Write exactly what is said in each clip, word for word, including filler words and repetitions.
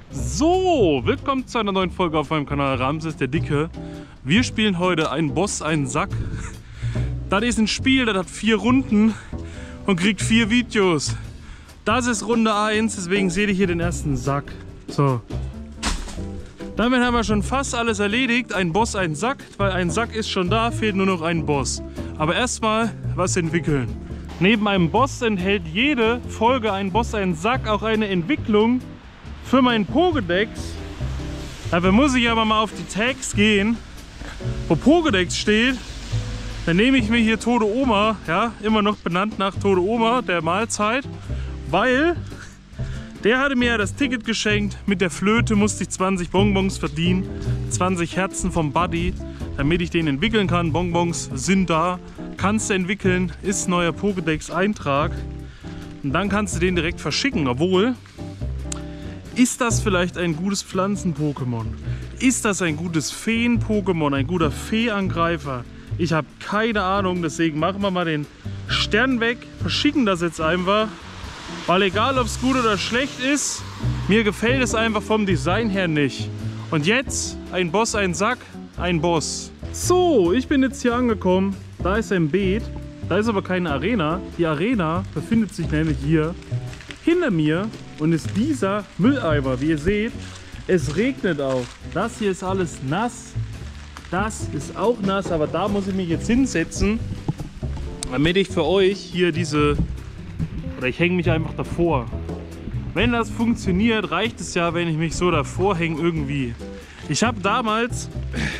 So, willkommen zu einer neuen Folge auf meinem Kanal Ramses der Dicke. Wir spielen heute einen Boss, einen Sack. Das ist ein Spiel, das hat vier Runden und kriegt vier Videos. Das ist Runde eins, deswegen seht ihr hier den ersten Sack. So. Damit haben wir schon fast alles erledigt. Ein Boss, ein Sack, weil ein Sack ist schon da, fehlt nur noch ein Boss. Aber erstmal was entwickeln. Neben einem Boss enthält jede Folge ein Boss, ein Sack auch eine Entwicklung für meinen Pokédex. Dafür muss ich aber mal auf die Tags gehen, wo Pokédex steht. Dann nehme ich mir hier Tote Oma, ja, immer noch benannt nach Tote Oma, der Mahlzeit, weil der hatte mir ja das Ticket geschenkt. Mit der Flöte musste ich zwanzig Bonbons verdienen, zwanzig Herzen vom Buddy, damit ich den entwickeln kann. Bonbons sind da, kannst du entwickeln, ist neuer Pokédex-Eintrag und dann kannst du den direkt verschicken. Obwohl, ist das vielleicht ein gutes Pflanzen-Pokémon? Ist das ein gutes Feen-Pokémon, ein guter Fee-Angreifer? Ich habe keine Ahnung, deswegen machen wir mal den Stern weg, verschicken das jetzt einfach. Weil egal, ob es gut oder schlecht ist, mir gefällt es einfach vom Design her nicht. Und jetzt ein Boss, ein Sack, ein Boss. So, ich bin jetzt hier angekommen. Da ist ein Beet. Da ist aber keine Arena. Die Arena befindet sich nämlich hier hinter mir und ist dieser Mülleimer. Wie ihr seht, es regnet auch. Das hier ist alles nass. Das ist auch nass, aber da muss ich mich jetzt hinsetzen, damit ich für euch hier diese... Oder ich hänge mich einfach davor. Wenn das funktioniert, reicht es ja, wenn ich mich so davor hänge irgendwie. Ich habe damals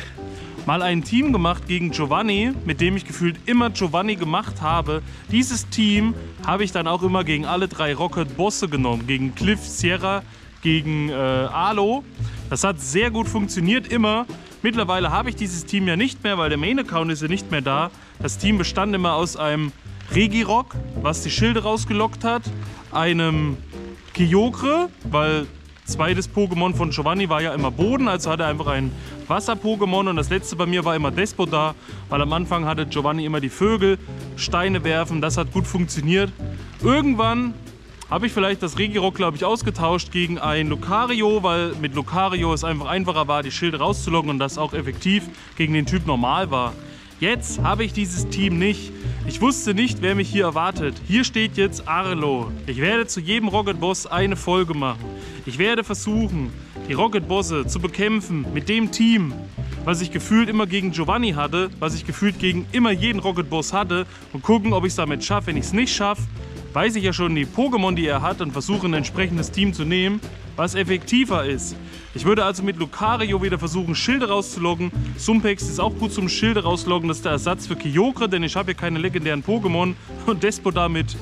mal ein Team gemacht gegen Giovanni, mit dem ich gefühlt immer Giovanni gemacht habe. Dieses Team habe ich dann auch immer gegen alle drei Rocket-Bosse genommen. Gegen Cliff, Sierra, gegen äh, Alo. Das hat sehr gut funktioniert, immer. Mittlerweile habe ich dieses Team ja nicht mehr, weil der Main-Account ist ja nicht mehr da. Das Team bestand immer aus einem Regirock, was die Schilde rausgelockt hat, einem Kyogre, weil zweites Pokémon von Giovanni war ja immer Boden, also hatte er einfach ein Wasser-Pokémon und das letzte bei mir war immer Despotar, weil am Anfang hatte Giovanni immer die Vögel, Steine werfen, das hat gut funktioniert. Irgendwann habe ich vielleicht das Regirock, glaube ich, ausgetauscht gegen ein Lucario, weil mit Lucario es einfach einfacher war, die Schilde rauszulocken und das auch effektiv gegen den Typ normal war. Jetzt habe ich dieses Team nicht. Ich wusste nicht, wer mich hier erwartet. Hier steht jetzt Arlo. Ich werde zu jedem Rocket-Boss eine Folge machen. Ich werde versuchen, die Rocket-Bosse zu bekämpfen mit dem Team, was ich gefühlt immer gegen Giovanni hatte, was ich gefühlt gegen immer jeden Rocket-Boss hatte und gucken, ob ich es damit schaffe. Wenn ich es nicht schaffe, weiß ich ja schon die Pokémon, die er hat und versuche ein entsprechendes Team zu nehmen, was effektiver ist. Ich würde also mit Lucario wieder versuchen, Schilde rauszuloggen. Sumpex ist auch gut zum Schilde rausloggen. Das ist der Ersatz für Kyogre, denn ich habe hier keine legendären Pokémon. Und Despotar mit...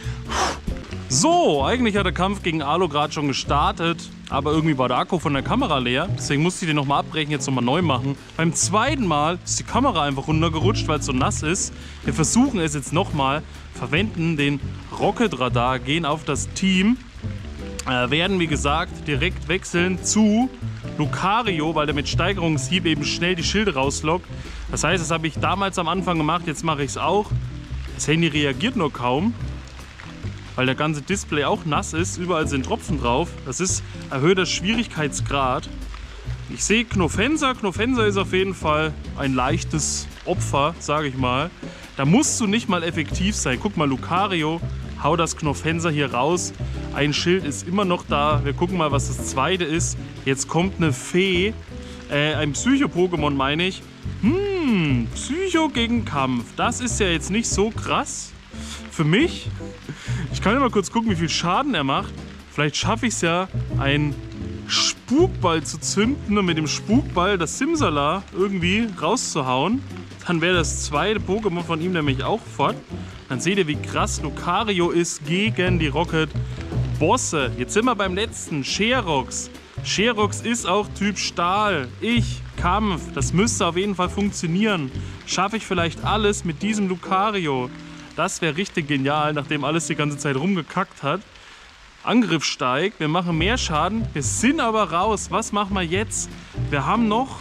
So, eigentlich hat der Kampf gegen Alo gerade schon gestartet. Aber irgendwie war der Akku von der Kamera leer. Deswegen musste ich den nochmal abbrechen, jetzt nochmal neu machen. Beim zweiten Mal ist die Kamera einfach runtergerutscht, weil es so nass ist. Wir versuchen es jetzt nochmal. Verwenden den Rocket Radar, gehen auf das Team. Äh, werden, wie gesagt, direkt wechseln zu Lucario, weil der mit Steigerungshieb eben schnell die Schilde rauslockt. Das heißt, das habe ich damals am Anfang gemacht, jetzt mache ich es auch. Das Handy reagiert nur kaum, weil der ganze Display auch nass ist. Überall sind Tropfen drauf. Das ist erhöhter Schwierigkeitsgrad. Ich sehe Knofensa. Knofensa ist auf jeden Fall ein leichtes Opfer, sage ich mal. Da musst du nicht mal effektiv sein. Guck mal, Lucario, hau das Knofensa hier raus. Ein Schild ist immer noch da. Wir gucken mal, was das zweite ist. Jetzt kommt eine Fee. Äh, ein Psycho-Pokémon meine ich. Hm, Psycho gegen Kampf. Das ist ja jetzt nicht so krass für mich. Ich kann ja mal kurz gucken, wie viel Schaden er macht. Vielleicht schaffe ich es ja, einen Spukball zu zünden und mit dem Spukball das Simsala irgendwie rauszuhauen. Dann wäre das zweite Pokémon von ihm nämlich auch fort. Dann seht ihr, wie krass Lucario ist gegen die Rocket-Bosse. Jetzt sind wir beim letzten, Sherox. Sherox ist auch Typ Stahl. Ich, Kampf, das müsste auf jeden Fall funktionieren. Schaffe ich vielleicht alles mit diesem Lucario? Das wäre richtig genial, nachdem alles die ganze Zeit rumgekackt hat. Angriff steigt, wir machen mehr Schaden. Wir sind aber raus. Was machen wir jetzt? Wir haben noch...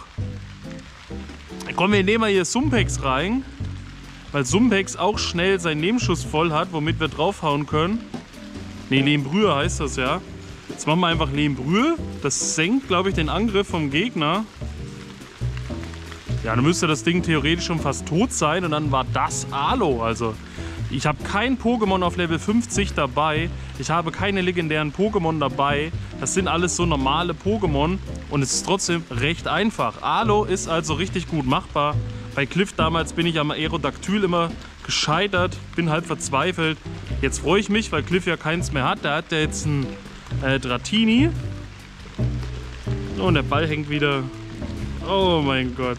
Komm, wir nehmen mal hier Sumpex rein. Weil Sumpex auch schnell seinen Nebenschuss voll hat, womit wir draufhauen können. Ne, Lehmbrühe heißt das ja. Jetzt machen wir einfach Lehmbrühe. Das senkt, glaube ich, den Angriff vom Gegner. Ja, dann müsste das Ding theoretisch schon fast tot sein und dann war das Alo. Also, ich habe kein Pokémon auf Level fünfzig dabei. Ich habe keine legendären Pokémon dabei. Das sind alles so normale Pokémon und es ist trotzdem recht einfach. Alo ist also richtig gut machbar. Bei Cliff damals bin ich am Aerodactyl immer gescheitert, bin halb verzweifelt. Jetzt freue ich mich, weil Cliff ja keins mehr hat. Da hat er jetzt einen äh, Dratini. Und der Ball hängt wieder. Oh mein Gott.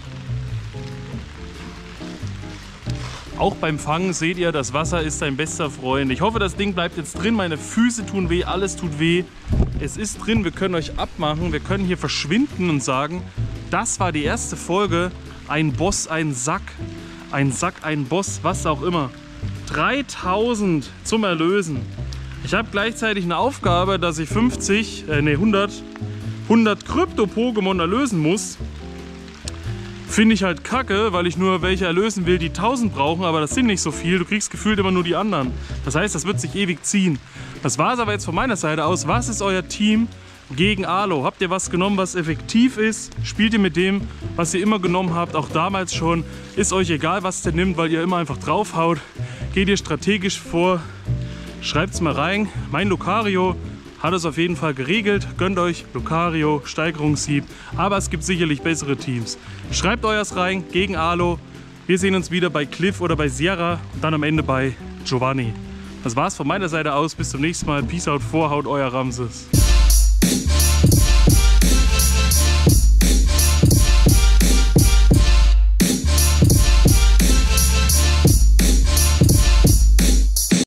Auch beim Fangen seht ihr, das Wasser ist dein bester Freund. Ich hoffe, das Ding bleibt jetzt drin. Meine Füße tun weh, alles tut weh. Es ist drin, wir können euch abmachen. Wir können hier verschwinden und sagen, das war die erste Folge. Ein Boss, ein Sack. Ein Sack, ein Boss, was auch immer. dreitausend zum Erlösen. Ich habe gleichzeitig eine Aufgabe, dass ich fünfzig, äh, ne, hundert, hundert Krypto-Pokémon erlösen muss. Finde ich halt kacke, weil ich nur welche erlösen will, die tausend brauchen, aber das sind nicht so viel. Du kriegst gefühlt immer nur die anderen. Das heißt, das wird sich ewig ziehen. Das war es aber jetzt von meiner Seite aus. Was ist euer Team gegen Alo? Habt ihr was genommen, was effektiv ist? Spielt ihr mit dem, was ihr immer genommen habt, auch damals schon? Ist euch egal, was der nimmt, weil ihr immer einfach draufhaut? Geht ihr strategisch vor? Schreibt's mal rein. Mein Lucario hat es auf jeden Fall geregelt. Gönnt euch Lucario, Steigerungshieb. Aber es gibt sicherlich bessere Teams. Schreibt euers rein gegen Alo. Wir sehen uns wieder bei Cliff oder bei Sierra und dann am Ende bei Giovanni. Das war's von meiner Seite aus. Bis zum nächsten Mal. Peace out, Vorhaut, euer Ramses.